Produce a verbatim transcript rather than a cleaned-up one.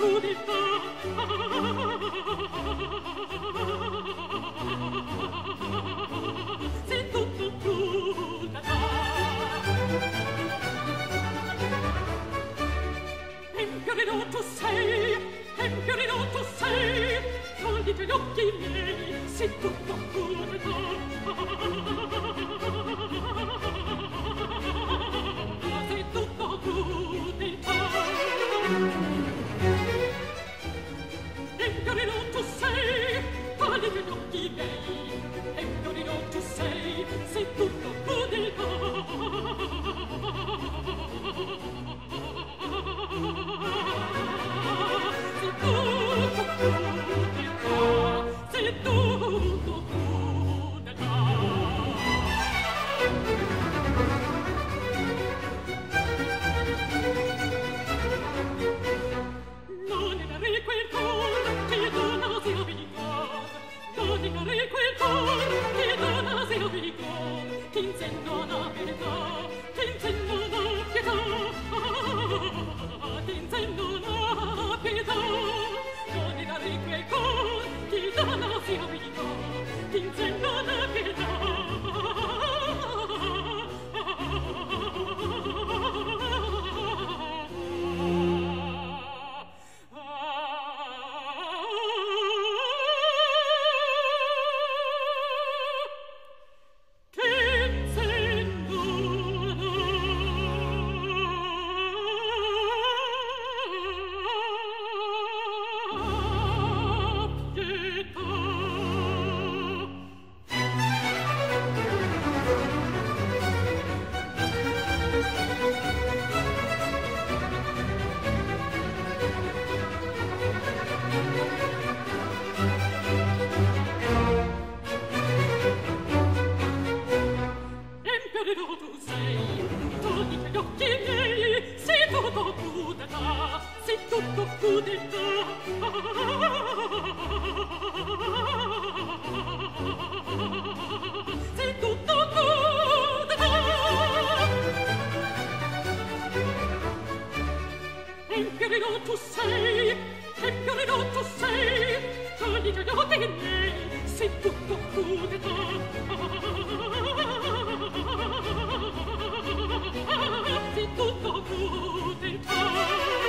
crudeltà. Sei tutto crudeltà. Empio ridotto sei, Empio ridotto sei, togli gli occhi miei, sei tutto crudeltà. Sei tutto crudeltà. Empio ridotto sei, togli gli occhi miei, Empio ridotto sei, sei tutto crudeltà. Sei tutto crudeltà, sei tutto crudeltà. Non è ricco il cor che dona sia vigor, non è ricco il cor che dona sia vigor, che insenno la verità, che insenno la pietà, che insenno la pietà. Non è ricco il cor che dona sia vigor, che insenno la pietà. Sei tutto crudeltà.